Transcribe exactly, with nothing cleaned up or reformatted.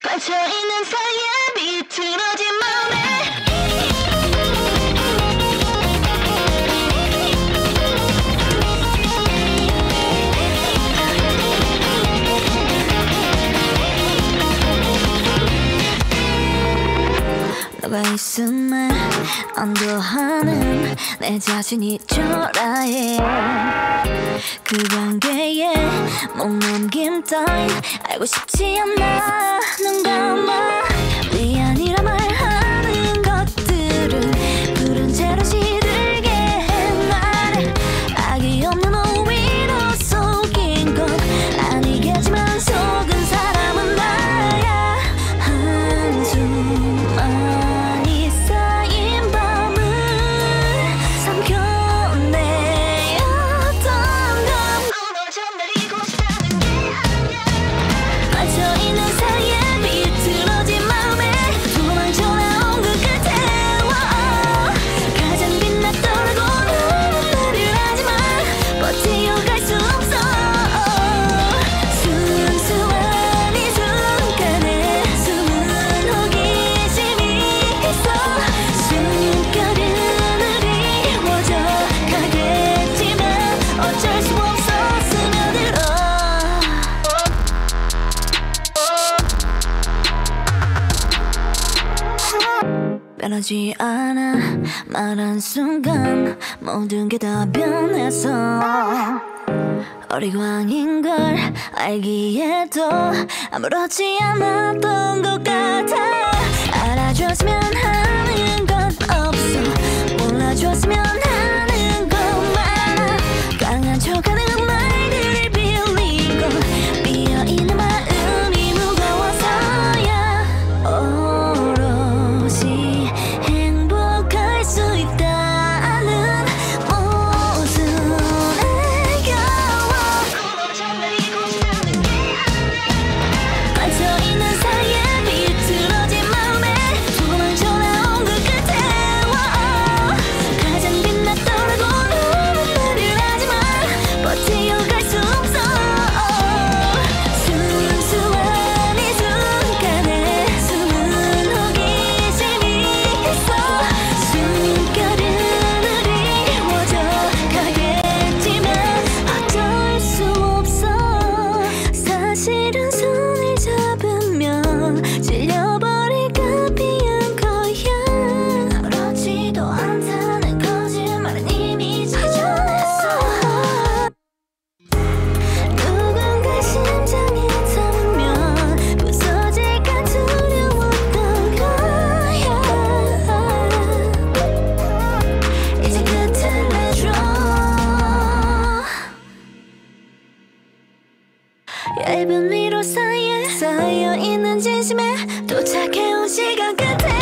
빠져있는 사이에 비틀어진 마음에 너가 있음에 안도하는 내 자신이 초라해. 그 관계에 목 넘김 따윈 알고 싶지 않아. 눈 감아 미안이라 말하는 것들은 부른 채로 시들게 해 나를. 악이 없는 오히려 속인 건 아니겠지만 속은 사람은 나야. 한숨 많이 쌓인 밤을 삼켜내었던 감 무너져 내리고 싶다는 게 아니야. 빠져있는 사이에 비틀어진 마음에 도망쳐 나온 그 끝에 가장 빛났더라고 너는 말을 하지만 버티어갈 수 없어. 순수한 이 순간에 숨은 호기심이 있어. 숨결은 그리워져 가겠지만 어쩔 수 없어 스며들어. 변하지 않아 말한 순간 모든 게 다 변했어. 어리광인 걸 알기에도 아무렇지 않았던 것 같아. 알아줬으면 하는 건 없어. 몰라줬으면 하는 것만. 강한 척하는 말들을 빌리고 비어있는 마음이 무거워서야. 오롯이 행복할 수 있다는 모순에 겨워. 무너져 내리고 싶다는 게 아니야. 빠져있는 사이에 비틀어진 마음에 도망쳐 나온 그 끝에 가장 빛났더라고 너는 말을 하지만 버티어갈 수 없어. 순수한 이 순간에 숨은 호기심이 있어. 숨결은 그리워져 가겠지만 어쩔 수 없어. 사실은 손을 잡으면 질려버릴까 비한 거야. 그렇지도 않다는 거짓말은 이미 찾아냈어. 누군가 심장에 닿으면 부서질까 두려웠던 거야. 이제 끝을 내줘. 얇은 위로 사이에 쌓여있는 진심에 도착해온 시간 끝에